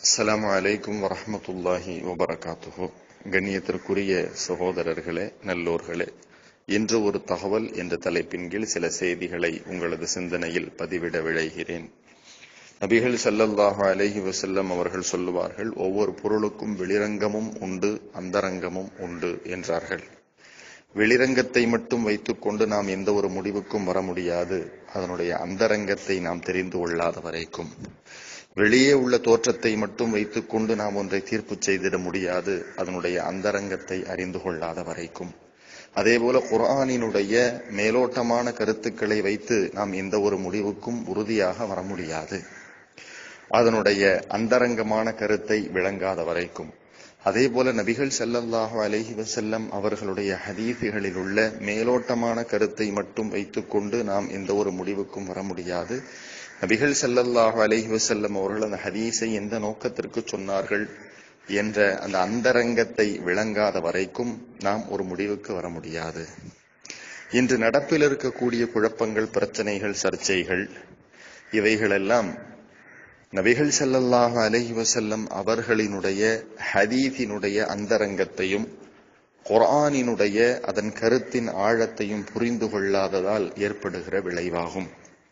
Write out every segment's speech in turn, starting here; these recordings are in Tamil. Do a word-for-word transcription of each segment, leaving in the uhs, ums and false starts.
அஸ்ஸலாமு அலைக்கும் வரஹ்மத்துல்லாஹி வபரகாத்துஹு. கண்ணியத்திற்குரிய சகோதரர்களே, நல்லோர்களே, இன்று ஒரு தகவல் என்ற தலைப்பின் கீழ் சில செய்திகளை உங்களது சிந்தனையில் பதிவிட விழைகிறேன். நபிகள் ஸல்லல்லாஹு அலைஹி வஸல்லம் அவர்கள் சொல்லுவார்கள், ஒவ்வொரு பொருளுக்கும் வெளிரங்கமும் உண்டு, அந்தரங்கமும் உண்டு என்றார்கள். வெளிரங்கத்தை மட்டும் வைத்துக் கொண்டு நாம் எந்த ஒரு முடிவுக்கும் வர முடியாது, அதனுடைய அந்தரங்கத்தை நாம் தெரிந்து கொள்ளாத வரைக்கும். வெளியே உள்ள தோற்றத்தை மட்டும் வைத்துக் கொண்டு நாம் ஒன்றை தீர்ப்பு செய்திட முடியாது, அதனுடைய அந்தரங்கத்தை அறிந்து கொள்ளாத வரைக்கும். அதேபோல குர்ஆனினுடைய மேலோட்டமான கருத்துக்களை வைத்து நாம் எந்த ஒரு முடிவுக்கும் உறுதியாக வர முடியாது, அதனுடைய அந்தரங்கமான கருத்தை விளங்காத வரைக்கும். அதே போல நபிகள் ஸல்லல்லாஹு அலைஹி வஸல்லம் அவர்களுடைய ஹதீஸுகளில் உள்ள மேலோட்டமான கருத்தை மட்டும் வைத்துக் கொண்டு நாம் எந்த ஒரு முடிவுக்கும் வர முடியாது. நபிகள் ஸல்லல்லாஹு அலைஹி வஸல்லம் அவர்கள் அந்த ஹதீஸை எந்த நோக்கத்திற்கு சொன்னார்கள் என்ற அந்த அந்தரங்கத்தை விளங்காத வரைக்கும் நாம் ஒரு முடிவுக்கு வர முடியாது. இன்று நடப்பில் இருக்கக்கூடிய குழப்பங்கள், பிரச்சனைகள், சர்ச்சைகள், இவைகளெல்லாம் நபிகள் ஸல்லல்லாஹு அலைஹி வஸல்லம் அவர்களினுடைய ஹதீஸினுடைய அந்தரங்கத்தையும் குர்ஆனினுடைய அதன் கருத்தின் ஆழத்தையும் புரிந்து கொள்ளாததால் ஏற்படுகிற விளைவாகும்.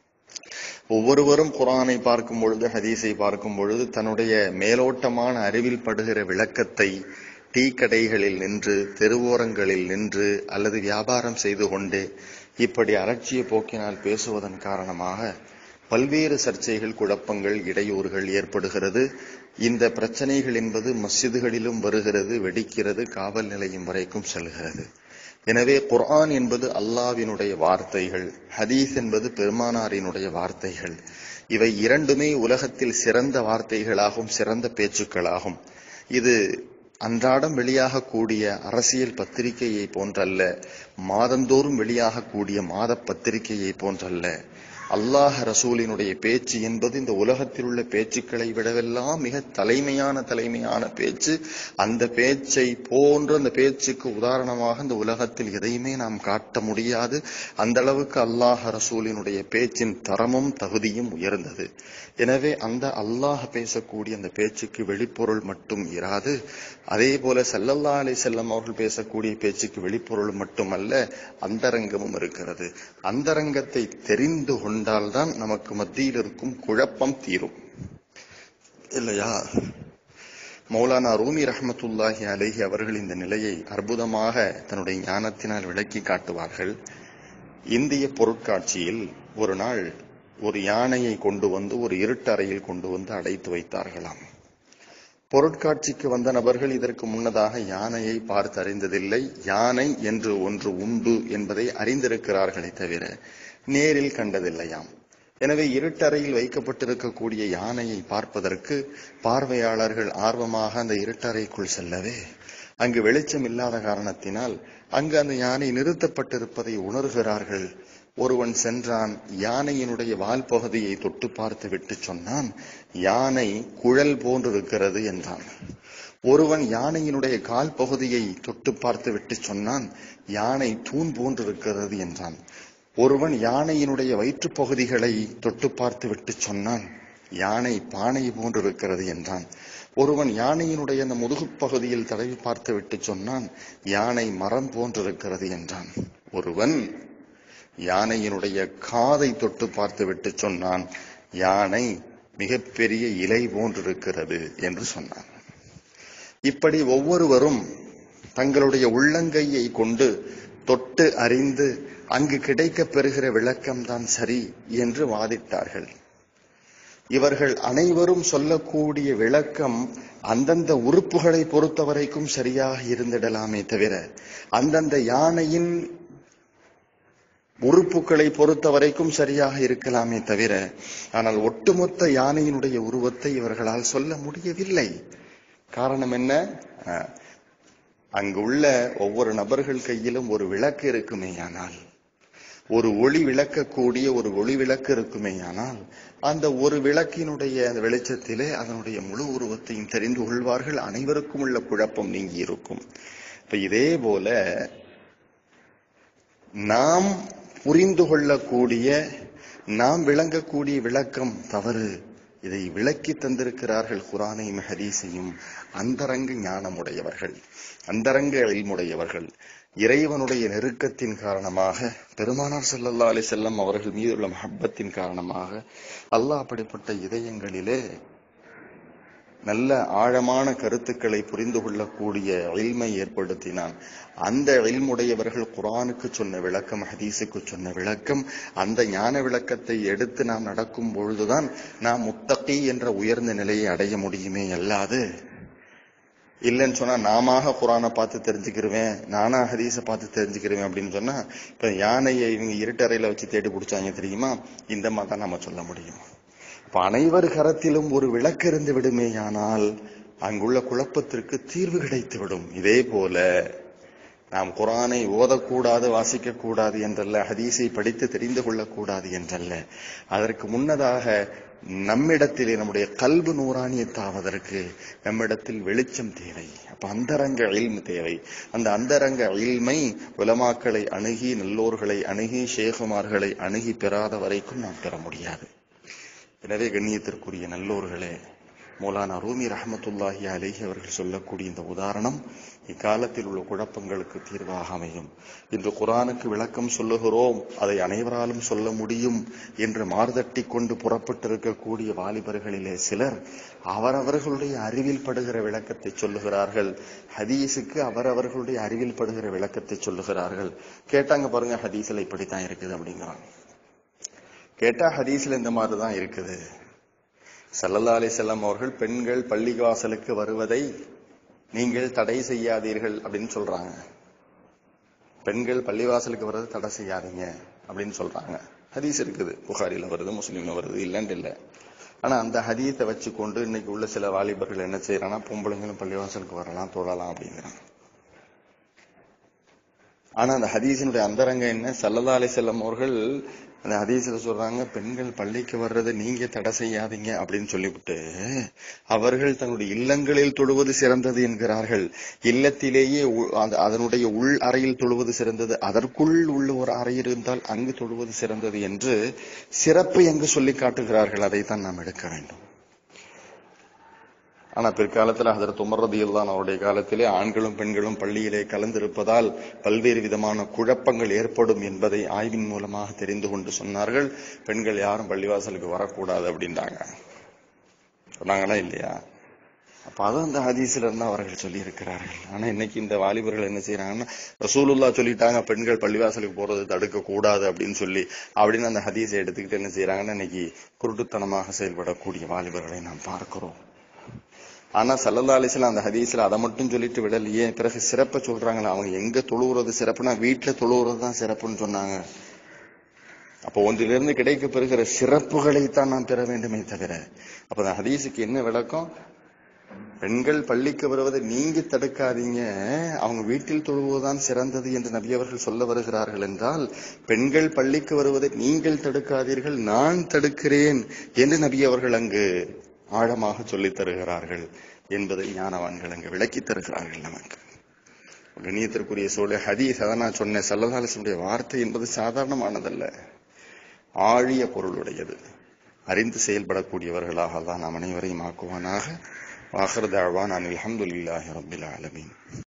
ஒவ்வொருவரும் குர்ஆனை பார்க்கும் பொழுது, ஹதீஸை பார்க்கும் பொழுது தன்னுடைய மேலோட்டமான அறிவில் படுகிற விளக்கத்தை டீ கடைகளில் நின்று, தெருவோரங்களில் நின்று அல்லது வியாபாரம் செய்து கொண்டு இப்படி அலட்சிய போக்கினால் பேசுவதன் காரணமாக பல்வேறு சர்ச்சைகள், குழப்பங்கள், இடையூறுகள் ஏற்படுகிறது. இந்த பிரச்சனைகள் என்பது மஸ்ஜிதுகளிலும் வருகிறது, வெடிக்கிறது, காவல் நிலையம் வரைக்கும் செல்கிறது. எனவே குர்ஆன் என்பது அல்லாஹ்வினுடைய வார்த்தைகள், ஹதீஸ் என்பது பெருமானாரினுடைய வார்த்தைகள். இவை இரண்டுமே உலகத்தில் சிறந்த வார்த்தைகளாகும், சிறந்த பேச்சுக்களாகும். இது அன்றாடம் வெளியாகக்கூடிய அரசியல் பத்திரிகையை போன்றல்ல, மாதந்தோறும் வெளியாகக்கூடிய மாத பத்திரிகையை போன்றல்ல. அல்லாஹ் ரசூலினுடைய பேச்சு என்பது இந்த உலகத்தில் உள்ள பேச்சுக்களை விடவெல்லாம் மிக தலைமையான தலைமையான பேச்சு. அந்த பேச்சை போன்று, அந்த பேச்சுக்கு உதாரணமாக இந்த உலகத்தில் எதையுமே நாம் காட்ட முடியாது. அந்த அளவுக்கு அல்லாஹ் ரசூலினுடைய பேச்சின் தரமும் தகுதியும் உயர்ந்தது. எனவே அந்த அல்லாஹ் பேசக்கூடிய அந்த பேச்சுக்கு வெளிப்பொருள் மட்டும் இராது. அதே போல ஸல்லல்லாஹு அலைஹி வஸல்லம் அவர்கள் பேசக்கூடிய பேச்சுக்கு வெளிப்பொருள் மட்டுமல்ல, அந்தரங்கமும் இருக்கிறது. அந்தரங்கத்தை தெரிந்து கொண்டால்தான் நமக்கு மத்தியில் இருக்கும் குழப்பம் தீரும், இல்லையா? மௌலானா ரூமி ரஹ்மத்துல்லாஹி அலைஹி அவர்கள் இந்த நிலையை அற்புதமாக தன்னுடைய ஞானத்தினால் விளக்கி காட்டுவார்கள். இந்திய பொருட்காட்சியில் ஒரு நாள் ஒரு யானையை கொண்டு வந்து ஒரு இருட்டறையில் கொண்டு வந்து அடைத்து வைத்தார்களாம். பொருட்காட்சிக்கு வந்த நபர்கள் இதற்கு முன்னதாக யானையை பார்த்து அறிந்ததில்லை. யானை என்று ஒன்று உண்டு என்பதை அறிந்திருக்கிறார்களே தவிர நேரில் கண்டதில்லையாம். எனவே இருட்டறையில் வைக்கப்பட்டிருக்கக்கூடிய யானையை பார்ப்பதற்கு பார்வையாளர்கள் ஆர்வமாக அந்த இருட்டறைக்குள் செல்லவே, அங்கு வெளிச்சம் இல்லாத காரணத்தினால் அங்கு அந்த யானை நிறுத்தப்பட்டிருப்பதை உணர்கிறார்கள். ஒருவன் சென்றான், யானையினுடைய வால் பகுதியை தொட்டு பார்த்து விட்டு சொன்னான், யானை குழல் போன்றிருக்கிறது என்றான். ஒருவன் யானையினுடைய கால் பகுதியை தொட்டு பார்த்து விட்டு சொன்னான், யானை தூண் போன்றிருக்கிறது என்றான். ஒருவன் யானையினுடைய வயிற்று பகுதிகளை தொட்டு பார்த்து விட்டு சொன்னான், யானை பானை போன்றிருக்கிறது என்றான். ஒருவன் யானையினுடைய அந்த முதுகு பகுதியில் தடவி பார்த்து விட்டு சொன்னான், யானை மரம் போன்றிருக்கிறது என்றான். ஒருவன் யானையினுடைய காதை தொட்டு பார்த்து விட்டு சொன்னான், யானை மிகப்பெரிய இலை போன்றிருக்கிறது என்று சொன்னான். இப்படி ஒவ்வொருவரும் தங்களுடைய உள்ளங்கையை கொண்டு தொட்டு அறிந்து அங்கு கிடைக்க பெறுகிற விளக்கம்தான் சரி என்று வாதிட்டார்கள். இவர்கள் அனைவரும் சொல்லக்கூடிய விளக்கம் அந்தந்த உறுப்புகளை பொறுத்தவரைக்கும் சரியாக இருந்திடலாமே தவிர, அந்தந்த யானையின் உறுப்புகளை பொறுத்த வரைக்கும் சரியாக இருக்கலாமே தவிர, ஆனால் ஒட்டுமொத்த யானையினுடைய உருவத்தை இவர்களால் சொல்ல முடியவில்லை. காரணம் என்ன? அங்கு உள்ள ஒவ்வொரு நபர்கள் கையிலும் ஒரு விளக்கு இருக்குமேயானால், ஒரு ஒளி விளக்கக்கூடிய ஒரு ஒளி விளக்கு இருக்குமேயானால், அந்த ஒரு விளக்கினுடைய வெளிச்சத்திலே அதனுடைய முழு உருவத்தையும் தெரிந்து கொள்வார்கள். அனைவருக்கும் உள்ள குழப்பம் நீங்கி இருக்கும். இப்ப இதே போல நாம் புரிந்து கொள்ளக்கூடிய, நாம் விளங்கக்கூடிய விளக்கம் தவறு இதை விளக்கி தந்திருக்கிறார்கள் குர்ஆனையும் ஹதீஸையும் அந்தரங்க ஞானமுடையவர்கள், அந்தரங்க இல்முடையவர்கள். இறைவனுடைய நெருக்கத்தின் காரணமாக, பெருமானார் ஸல்லல்லாஹு அலைஹி வஸல்லம் அவர்கள் மீதுள்ள மஹப்பத்தின் காரணமாக அல்லாஹ் அப்படிப்பட்ட இதயங்களிலே நல்ல ஆழமான கருத்துக்களை புரிந்து கொள்ளக்கூடிய இல்மை ஏற்படுத்தினான். அந்த இல்முடையவர்கள் குர்ஆனுக்கு சொன்ன விளக்கம், ஹதீஸுக்கு சொன்ன விளக்கம், அந்த ஞான விளக்கத்தை எடுத்து நாம் நடக்கும் பொழுதுதான் நாம் முத்தகி என்ற உயர்ந்த நிலையை அடைய முடியுமே. அல்லாது இல்லைன்னு சொன்னா நாம குர்ஆனை பார்த்து தெரிஞ்சுக்கிருவேன், நானா ஹதீஸை பார்த்து தெரிஞ்சுக்கிருவேன் அப்படின்னு சொன்னா, இப்ப யானையை இவங்க இருட்டறையில வச்சு தேடி பிடிச்சாங்க தெரியுமா, இந்த மாதிரி தான் நம்ம சொல்ல முடியும். இப்ப அனைவர் கரத்திலும் ஒரு விளக்கு இருந்து விடுமேயானால் அங்குள்ள குழப்பத்திற்கு தீர்வு கிடைத்து விடும். இதே போல நாம் குர்ஆனை ஓதக்கூடாது, வாசிக்க கூடாது என்றல்ல, ஹதீஸை படித்து தெரிந்து கொள்ளக்கூடாது என்றல்ல, அதற்கு முன்னதாக நம்மிடத்திலே நம்முடைய கல்பு நூறானியத்தாவதற்கு நம்மிடத்தில் வெளிச்சம் தேவை. அப்ப அந்தரங்க இல்மு தேவை. அந்த அந்தரங்க இல்மை உலமாக்களை அணுகி, நல்லோர்களை அணுகி, ஷேகுமார்களை அணுகி பெறாத வரைக்கும் நாம் பெற முடியாது. எனவே கண்ணியத்திற்குரிய நல்லோர்களே, மௌலானா ரூமி ரஹ்மத்துல்லாஹி அலைஹி அவர்கள் சொல்லக்கூடிய இந்த உதாரணம் இக்காலத்தில் உள்ள குழப்பங்களுக்கு தீர்வாக அமையும். இன்று குர்ஆனுக்கு விளக்கம் சொல்லுகிறோம், அதை அனைவராலும் சொல்ல முடியும் என்று மார்தட்டி கொண்டு புறப்பட்டிருக்கக்கூடிய வாலிபர்களிலே சிலர் அவரவர்களுடைய அறிவில் படுகிற விளக்கத்தை சொல்லுகிறார்கள். ஹதீஸுக்கு அவரவர்களுடைய அறிவில் படுகிற விளக்கத்தை சொல்லுகிறார்கள். கேட்டாங்க பாருங்க, ஹதீஸ்ல இப்படித்தான் இருக்குது அப்படிங்கிறாங்க. கேட்டா ஹதீஸ்ல இந்த மாதிரிதான் இருக்குது. ஸல்லல்லாஹு அலைஹி வஸல்லம் அவர்கள் பெண்கள் பள்ளிவாசலுக்கு வருவதை நீங்கள் தடை செய்யாதீர்கள் அப்படின்னு சொல்றாங்க. பெண்கள் பள்ளிவாசலுக்கு வர்றது தடை செய்யாதீங்க அப்படின்னு சொல்றாங்க. ஹதீஸ் இருக்குது, புகாரில வருது, முஸ்லீம்ல வருது, இல்லன்னு இல்லை. ஆனா அந்த ஹதீஸை வச்சு கொண்டு இன்னைக்கு உள்ள சில வாலிபர்கள் என்ன செய்யறாங்கன்னா, பொம்பளைங்களும் பள்ளிவாசலுக்கு வரலாம், தொழலாம் அப்படிங்கிறாங்க. ஆனா அந்த ஹதீஸினுடைய அந்தரங்க என்ன? ஸல்லல்லாஹு அலைஹி வஸல்லம் அவர்கள் அந்த ஹதீஸ்ல சொல்றாங்க, பெண்கள் பள்ளிக்கு வர்றதை நீங்க தடை செய்யாதீங்க அப்படின்னு சொல்லிவிட்டு அவர்கள் தன்னுடைய இல்லங்களில் தொழுவது சிறந்தது என்கிறார்கள். இல்லத்திலேயே அதனுடைய உள் அறையில் தொழுவது சிறந்தது, அதற்குள் உள்ள ஒரு அறை இருந்தால் அங்கு தொழுவது சிறந்தது என்று சிறப்பு எங்கு சொல்லி காட்டுகிறார்கள். அதைத்தான் நாம் எடுக்க வேண்டும். ஆனா பிற்காலத்தில் ஹஜ்ரத் உமர் ரலியல்லாஹு அன்ஹு அவருடைய காலத்திலே ஆண்களும் பெண்களும் பள்ளியிலே கலந்திருப்பதால் பல்வேறு விதமான குழப்பங்கள் ஏற்படும் என்பதை ஆய்வின் மூலமாக தெரிந்து கொண்டு சொன்னார்கள், பெண்கள் யாரும் பள்ளிவாசலுக்கு வரக்கூடாது அப்படின்றாங்க. சொன்னாங்களா இல்லையா? அப்ப அதான் அந்த ஹதீஸ்ல இருந்து அவர்கள் சொல்லி இருக்கிறார்கள். ஆனா இன்னைக்கு இந்த வாலிபர்கள் என்ன செய்யறாங்கன்னா, ரசூலுல்லாஹ் சொல்லிட்டாங்க பெண்கள் பள்ளிவாசலுக்கு போறது தடுக்க கூடாது அப்படின்னு சொல்லி, அப்படின்னு அந்த ஹதீஸை எடுத்துக்கிட்டு என்ன செய்யறாங்கன்னா, இன்னைக்கு குருட்டுத்தனமாக செயல்படக்கூடிய வாலிபர்களை நாம் பார்க்கிறோம். ஆனா ஸல்லல்லாஹு அலைஹி வஸல்லம் அந்த ஹதீஸ்ல அதை மட்டும் சொல்லிட்டு விடலையே, பிறகு சிறப்பை சொல்றாங்களா. அவங்க எங்க தொழுவுறது சிறப்புனா வீட்டுல தொழுவுறது தான் சிறப்புன்னு சொன்னாங்க. அப்போ ஒன்றிலிருந்து கிடைக்க பெறுகிற சிறப்புகளைத்தான் நாம் பெற வேண்டுமே தவிர, அப்ப அந்த ஹதீஸுக்கு என்ன விளக்கம்? பெண்கள் பள்ளிக்கு வருவதை நீங்க தடுக்காதீங்க, அவங்க வீட்டில் தொழுவதுதான் சிறந்தது என்று நபி அவர்கள் சொல்ல வருகிறார்கள் என்றால், பெண்கள் பள்ளிக்கு வருவதை நீங்கள் தடுக்காதீர்கள், நான் தடுக்கிறேன் என்று நபி அவர்கள் அங்கு ஆழமாக சொல்லித் தருகிறார்கள் என்பதை ஞானவான்கள் அங்கு விளக்கி தருகிறார்கள் நமக்கு. கண்ணியத்திற்குரிய சோழ ஹதீஸ், அதான் நான் சொன்னேன், ஸல்லல்லாஹு அலைஹி வஸல்லம் வார்த்தை என்பது சாதாரணமானதல்ல, ஆழிய பொருளுடையது. அறிந்து செயல்படக்கூடியவர்களாக தான் நாம் அனைவரையும் ஆக்குவானாக. வாஹிர் தஅவானா அனில் ஹம்துலில்லாஹி ரப்பில் ஆலமீன்.